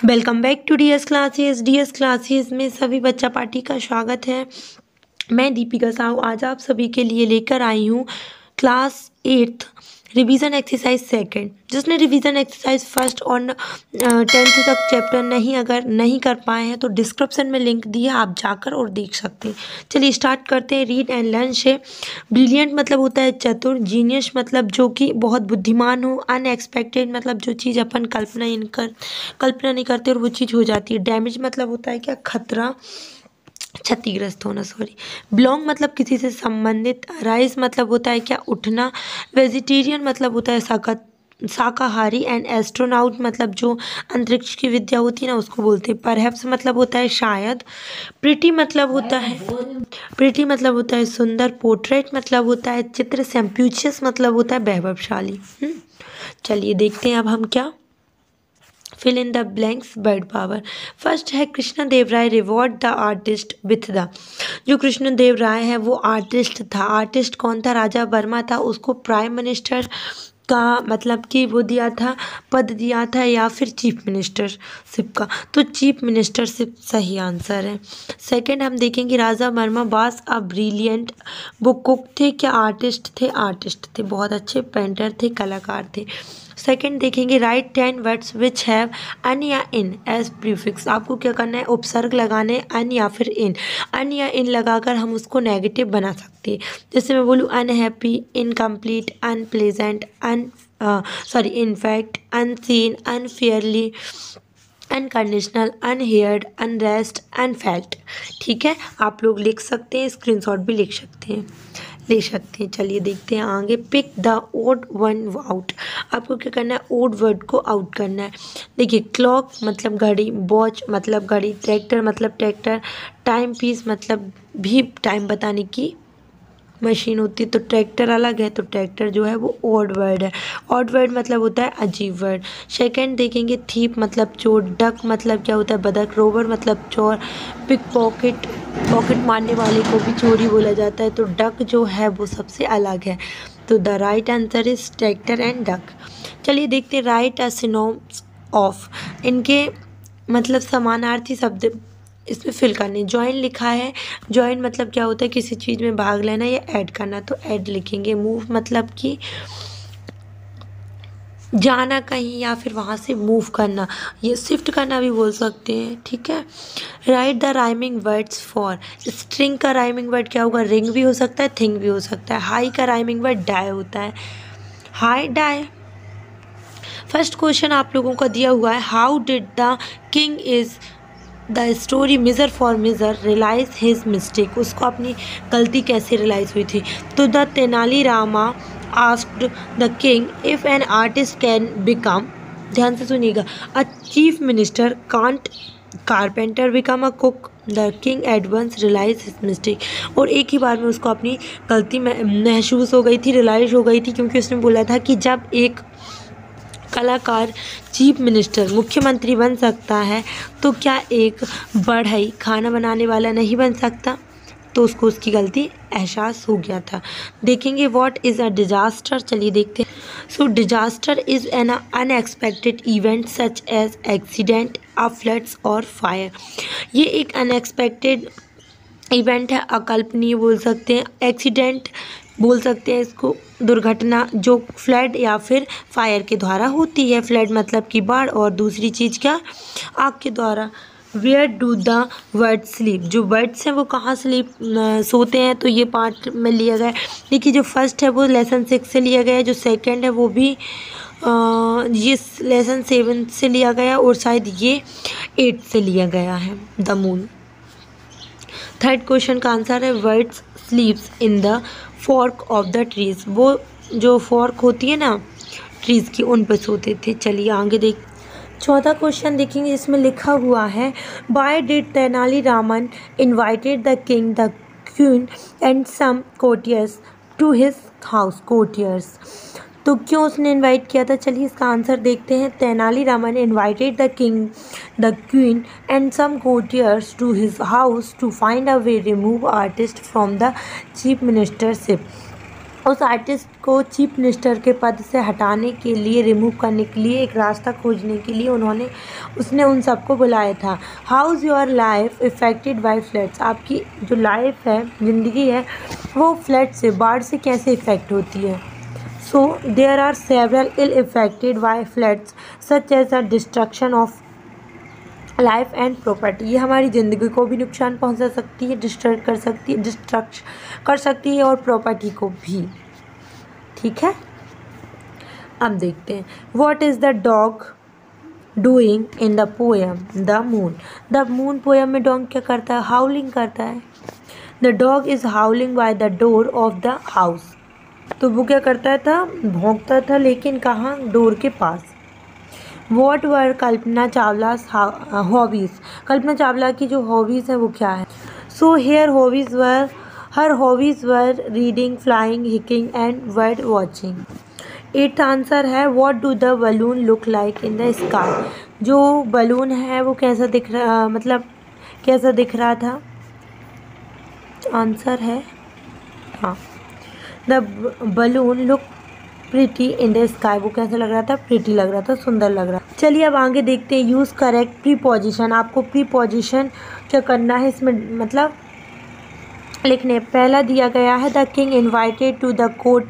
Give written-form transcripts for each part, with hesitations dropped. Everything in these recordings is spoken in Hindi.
Welcome back to DS classes में सभी बच्चा पार्टी का स्वागत है। मैं दीपिका साहू आज आप सभी के लिए लेकर आई हूँ class 8th revision exercise second. जिसने रिवीजन एक्सरसाइज फर्स्ट और 10th तक चैप्टर अगर नहीं कर पाए हैं तो डिस्क्रिप्शन में लिंक दिया, आप जाकर और देख सकते हैं। चलिए स्टार्ट करते हैं। रीड एंड लर्न से ब्रिलियंट मतलब होता है चतुर, जीनियस मतलब जो कि बहुत बुद्धिमान हो, अनएक्सपेक्टेड मतलब जो चीज़ अपन कल्पना नहीं करते और वो चीज़ हो जाती है। डैमेज मतलब होता है क्या, खतरा, क्षतिग्रस्त होना, सॉरी। बिलोंग मतलब किसी से संबंधित। राइज मतलब होता है क्या, उठना। वेजिटेरियन मतलब होता है शाकाहारी। एंड एस्ट्रोनॉट मतलब जो अंतरिक्ष की विद्या होती है ना, उसको बोलते हैं। परहैप्स मतलब होता है शायद। प्रिटी मतलब होता है सुंदर। पोर्ट्रेट मतलब होता है चित्र। सेम्प्यूशियस मतलब होता है वैभवशाली। चलिए देखते हैं अब हम क्या fill in the blanks word power. First है Krishna Deva Raya reward the artist with the. जो कृष्ण देव राय है वो आर्टिस्ट था। आर्टिस्ट कौन था? राजा वर्मा था। उसको प्राइम मिनिस्टर का मतलब कि वो दिया था, पद दिया था, या फिर चीफ मिनिस्टरशिप का। तो चीफ मिनिस्टरशिप सही आंसर है। सेकंड हम देखेंगे Raja Varma was a brilliant. वो कुक थे क्या आर्टिस्ट थे? आर्टिस्ट थे, बहुत अच्छे पेंटर थे, कलाकार थे। सेकंड देखेंगे right 10 words which have un या इन एज प्रीफिक्स। आपको क्या करना है, उपसर्ग लगाने, अन या फिर इन। अन या इन लगाकर हम उसको नेगेटिव बना सकते हैं। जैसे मैं बोलूँ unhappy, incomplete, unpleasant, in fact, unseen, unfairly, unconditional, unheard, unrest, unfelt. ठीक है, आप लोग लिख सकते हैं, स्क्रीनशॉट भी ले सकते हैं। चलिए देखते हैं आगे। Pick the odd one out. आपको क्या करना है, ओड वर्ड को आउट करना है। देखिए क्लॉक मतलब घड़ी, वॉच मतलब घड़ी, ट्रैक्टर मतलब ट्रैक्टर, टाइम पीस मतलब भी टाइम बताने की मशीन होती है। तो ट्रैक्टर अलग है, तो ट्रैक्टर जो है वो ऑड वर्ड है। ऑड वर्ड मतलब होता है अजीब वर्ड। सेकंड देखेंगे थीप मतलब चोर। डक मतलब क्या होता है, बदक। रोबर मतलब चोर। पिक पॉकेट मारने वाले को भी चोरी बोला जाता है। तो डक जो है वो सबसे अलग है। तो the right answer is tractor and duck. चलिए देखते हैं राइट अ सिनोनिम्स ऑफ। इनके मतलब समानार्थी शब्द इसमें फिल करने। ज्वाइन लिखा है, ज्वाइन मतलब क्या होता है, किसी चीज़ में भाग लेना या ऐड करना, तो ऐड लिखेंगे। मूव मतलब कि जाना कहीं या फिर वहाँ से मूव करना, ये शिफ्ट करना भी बोल सकते हैं। ठीक है। Write the rhyming words for. String का राइमिंग वर्ड क्या होगा, रिंग भी हो सकता है, थिंग भी हो सकता है। हाई का राइमिंग वर्ड डाई होता है, हाई डाई। फर्स्ट क्वेश्चन आप लोगों का दिया हुआ है, how did the king is the story miser for miser realise his mistake. उसको अपनी गलती कैसे रियलाइज हुई थी। तो the Tenali Rama asked the king if an artist can become, ध्यान से सुनिएगा, a chief minister can't carpenter become a cook. The king at once realise his mistake. और एक ही बार में उसको अपनी गलती महसूस हो गई थी, रियलाइज हो गई थी, क्योंकि उसने बोला था कि जब एक कलाकार चीफ मिनिस्टर मुख्यमंत्री बन सकता है तो क्या एक बढ़ई खाना बनाने वाला नहीं बन सकता। तो उसको उसकी गलती एहसास हो गया था। देखेंगे व्हाट इज़ अ डिजास्टर। चलिए देखते हैं। So disaster is an unexpected event such as accident, a floods और फायर। ये एक अनएक्सपेक्टेड इवेंट है, अकल्पनीय बोल सकते हैं। एक्सीडेंट बोल सकते हैं इसको, दुर्घटना जो फ्लड या फिर फायर के द्वारा होती है। फ्लड मतलब कि बाढ़, और दूसरी चीज़ क्या, आग के द्वारा। Where do the bird sleep. जो बर्ड्स हैं वो कहाँ सोते हैं, तो ये पार्ट में लिया गया है। देखिए जो फर्स्ट है वो लेसन 6 से लिया गया है, जो सेकंड है वो भी ये लेसन 7 से लिया गया, और शायद ये 8 से लिया गया है, द मून। थर्ड क्वेश्चन का आंसर है birds sleeps in the fork of the trees. वो जो फॉर्क होती है ना ट्रीज की, उन पर सोते थे। चलिए आगे देख। चौथा क्वेश्चन देखेंगे, इसमें लिखा हुआ है why did Tenali Raman invited the king, the queen and some courtiers to his house. Courtiers तो क्यों उसने इनवाइट किया था। चलिए इसका आंसर देखते हैं। Tenali Raman invited the king, the queen and some courtiers to his house to find a way remove artist from the chief ministership. उस आर्टिस्ट को चीफ मिनिस्टर के पद से हटाने के लिए, रिमूव करने के लिए, एक रास्ता खोजने के लिए उसने उन सबको बुलाया था। How is your life affected by floods? आपकी जो लाइफ है, ज़िंदगी है, वो फ्लड से, बाढ़ से कैसे इफ़ेक्ट होती है? So there are several ill affected by floods such as a destruction of life and property. ये हमारी ज़िंदगी को भी नुकसान पहुंचा सकती है, डिस्ट्रक्ट कर सकती है और प्रॉपर्टी को भी। ठीक है, अब देखते हैं। What is the dog doing in the poem the moon? The moon poem में डॉग क्या करता है? हाउलिंग करता है। The dog is howling by the door of the house. तो वो क्या करता था? भौंकता था, लेकिन कहाँ? डोर के पास। What were Kalpana चावला's hobbies? Kalpana Chawla की जो हॉबीज़ हैं वो क्या है? So her hobbies were reading, flying, hiking and bird watching. 8th answer है what do the balloon look like in the sky? जो बलून है वो कैसा दिख रहा, मतलब कैसा दिख रहा था? आंसर है हाँ, the balloon look pretty in the sky. वो कैसा लग रहा था? प्रिटी लग रहा था, सुंदर लग रहा था। चलिए अब आगे देखते हैं। Use correct preposition. आपको प्रीपोजिशन क्या करना है इसमें, मतलब लिखने। पहला दिया गया है the king invited to the court,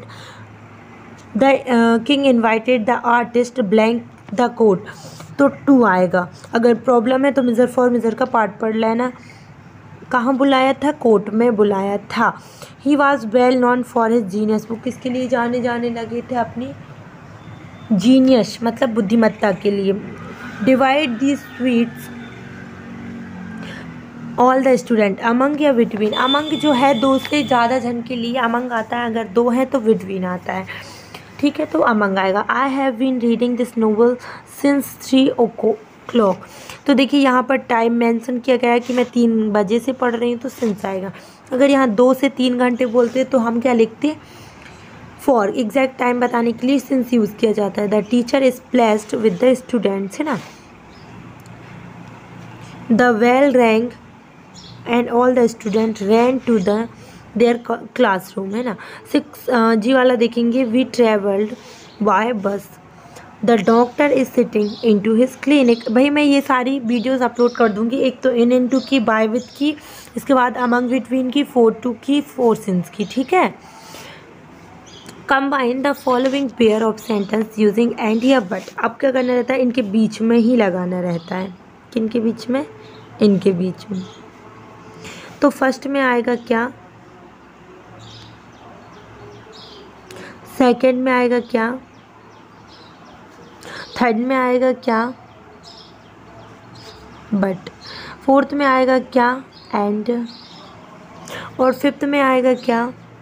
the king invited the artist blank the court, तो टू आएगा। अगर प्रॉब्लम है तो मिज़र फॉर मिज़र का पार्ट पढ़ लेना। कहाँ बुलाया था? कोर्ट में बुलाया था। He was well known for his genius. वो किसके लिए जाने लगे थे? अपनी जीनियस मतलब बुद्धिमत्ता के लिए। Divide the sweets all the student among या बिटवीन? अमंग जो है दो से ज़्यादा जन के लिए अमंग आता है, अगर दो हैं तो बिटवीन आता है। ठीक है, तो अमंग आएगा। I have been reading this novel since 3 o'clock। तो देखिए यहाँ पर टाइम मेंशन किया गया है कि मैं 3 बजे से पढ़ रही हूँ, तो सिंस आएगा। अगर यहाँ 2 से 3 घंटे बोलते तो हम क्या लिखते? फॉर। एग्जैक्ट टाइम बताने के लिए सिंस यूज़ किया जाता है। The teacher is pleased with the students, है ना। The bell rang and all the student ran to the their classroom, है ना। 6 जी वाला देखेंगे। We travelled by bus. The doctor is sitting in to his clinic. भाई मैं ये सारी वीडियोज़ अपलोड कर दूँगी, एक तो इन टू की, बाय विथ की, इसके बाद अमंग बिटवीन की, फॉर टू की, फॉर सिंस की। ठीक है। Combine the following pair of sentence using and या बट। अब क्या करना रहता है? इनके बीच में ही लगाना रहता है। किनके बीच में? इनके बीच में। तो फर्स्ट में आएगा क्या? सेकंड में आएगा क्या? थर्ड में आएगा क्या? बट। फोर्थ में आएगा क्या? एंड। और फिफ्थ में आएगा क्या?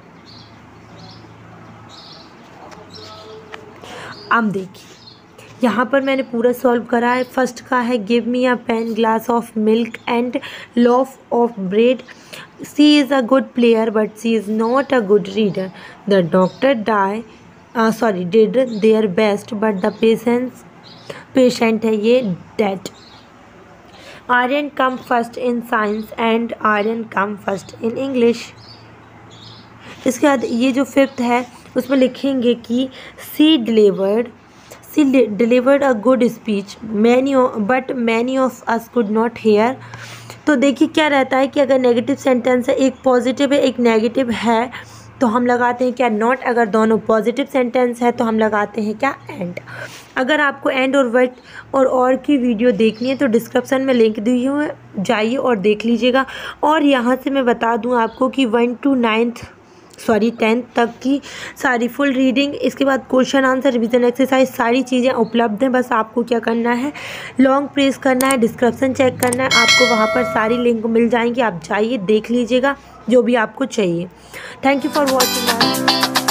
अब देखिए यहाँ पर मैंने पूरा सॉल्व करा है। फर्स्ट का है give me a pen, glass of milk and loaf of bread. She is a good player but she is not a good reader. The doctor did their best but the patient है ये dead. Aryan come first in science and Aryan come first in English. इसके बाद ये जो फिफ्थ है उसमें लिखेंगे कि she delivered a good speech but many of us could not hair. तो देखिए क्या रहता है कि अगर नेगेटिव सेंटेंस है, एक पॉजिटिव है एक नेगेटिव है, तो हम लगाते हैं क्या? नॉट। अगर दोनों पॉजिटिव सेंटेंस है तो हम लगाते हैं क्या? एंड। अगर आपको एंड और बट और की वीडियो देखनी है तो डिस्क्रिप्शन में लिंक दी हुई है, जाइए और देख लीजिएगा। और यहाँ से मैं बता दूँ आपको कि 1 to 10th तक की सारी फुल रीडिंग, इसके बाद क्वेश्चन आंसर, रिवीजन एक्सरसाइज, सारी चीज़ें उपलब्ध हैं। बस आपको क्या करना है? लॉन्ग प्रेस करना है, डिस्क्रिप्शन चेक करना है, आपको वहाँ पर सारी लिंक मिल जाएंगी। आप जाइए देख लीजिएगा जो भी आपको चाहिए। Thank you for watching.